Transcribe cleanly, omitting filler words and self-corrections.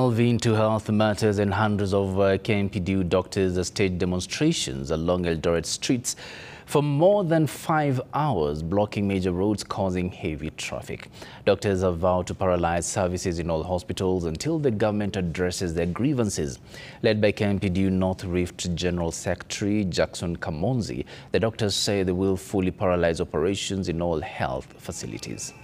Delving into health matters, and hundreds of KMPDU doctors staged demonstrations along Eldoret streets for more than 5 hours, blocking major roads, causing heavy traffic. Doctors have vowed to paralyze services in all hospitals until the government addresses their grievances. Led by KMPDU North Rift General Secretary Jackson Kamonzi, the doctors say they will fully paralyze operations in all health facilities.